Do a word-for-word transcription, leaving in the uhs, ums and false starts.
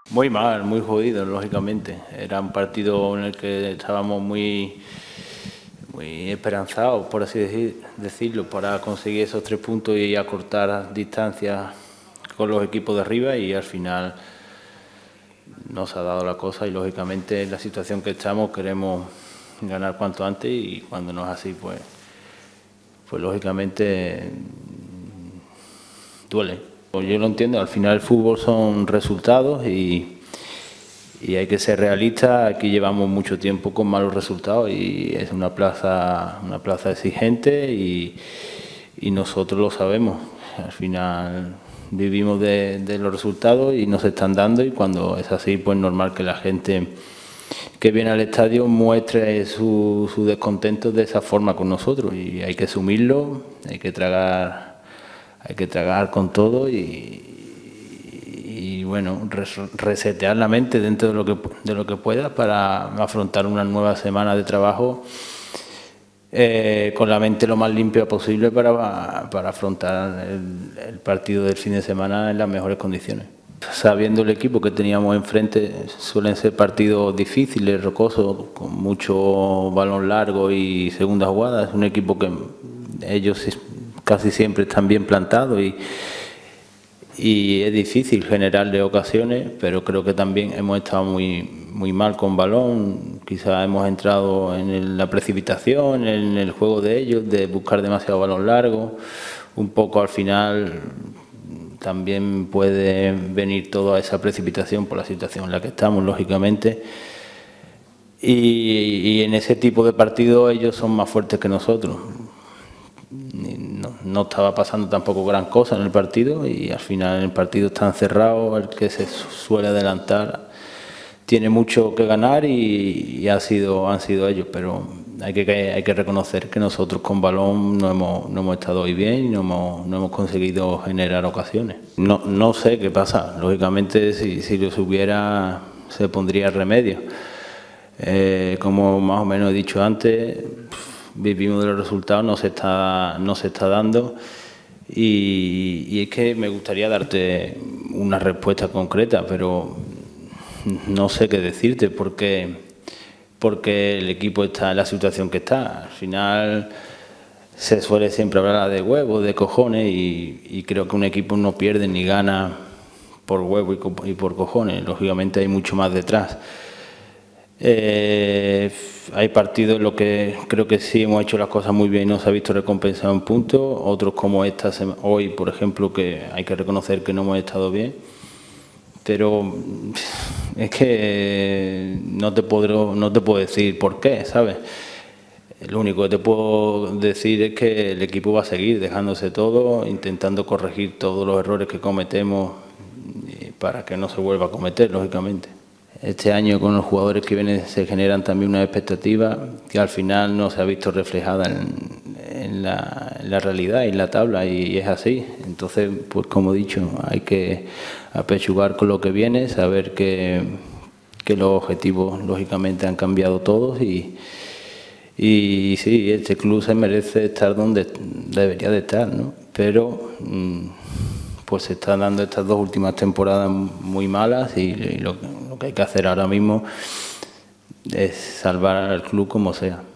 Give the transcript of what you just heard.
Muy mal, muy jodido, lógicamente. Era un partido en el que estábamos muy, muy esperanzados, por así decir, decirlo, para conseguir esos tres puntos y acortar distancias con los equipos de arriba, y al final no se ha dado la cosa y lógicamente en la situación que estamos queremos ganar cuanto antes, y cuando no es así, pues, pues lógicamente duele. Yo lo entiendo, al final el fútbol son resultados y, y hay que ser realistas. Aquí llevamos mucho tiempo con malos resultados y es una plaza, una plaza exigente y, y nosotros lo sabemos. Al final vivimos de, de los resultados y nos están dando, y cuando es así, pues normal que la gente que viene al estadio muestre su, su descontento de esa forma con nosotros, y hay que asumirlo, hay que tragar Hay que tragar con todo y, y bueno, resetear la mente dentro de lo que, de lo que pueda para afrontar una nueva semana de trabajo eh, con la mente lo más limpia posible para, para afrontar el, el partido del fin de semana en las mejores condiciones. Sabiendo el equipo que teníamos enfrente, suelen ser partidos difíciles, rocosos, con mucho balón largo y segunda jugada. Es un equipo que ellos casi siempre están bien plantados y, y es difícil generarle ocasiones, pero creo que también hemos estado muy, muy mal con balón. Quizás hemos entrado en la precipitación, en el juego de ellos, de buscar demasiado balón largo. Un poco al final también puede venir toda esa precipitación por la situación en la que estamos, lógicamente. Y, y en ese tipo de partidos ellos son más fuertes que nosotros. No, no estaba pasando tampoco gran cosa en el partido, y al final el partido está encerrado, el que se suele adelantar tiene mucho que ganar y, y ha sido, han sido ellos, pero hay que, hay que reconocer que nosotros con balón no hemos, no hemos estado hoy bien y no hemos, no hemos conseguido generar ocasiones. No, no sé qué pasa, lógicamente si, si lo supiera se pondría remedio. Eh, como más o menos he dicho antes, vivimos de los resultados, no se está, no se está dando, y, y es que me gustaría darte una respuesta concreta, pero no sé qué decirte porque, porque el equipo está en la situación que está. Al final se suele siempre hablar de huevos, de cojones, y, y creo que un equipo no pierde ni gana por huevo y, y por cojones. Lógicamente hay mucho más detrás. Eh, hay partidos en los que creo que sí hemos hecho las cosas muy bien y no se ha visto recompensado en puntos, otros como esta hoy, por ejemplo, que hay que reconocer que no hemos estado bien, pero es que no te puedo, no te puedo decir por qué, ¿sabes? Lo único que te puedo decir es que el equipo va a seguir dejándose todo, intentando corregir todos los errores que cometemos para que no se vuelva a cometer, lógicamente. Este año con los jugadores que vienen se generan también unas expectativas que al final no se ha visto reflejada en, en, la, en la realidad y en la tabla, y es así. Entonces, pues como he dicho, hay que apechugar con lo que viene, saber que, que los objetivos lógicamente han cambiado todos, y, y sí, este club se merece estar donde debería de estar, ¿no? Pero pues se están dando estas dos últimas temporadas muy malas, y, y lo, lo que hay que hacer ahora mismo es salvar al club como sea.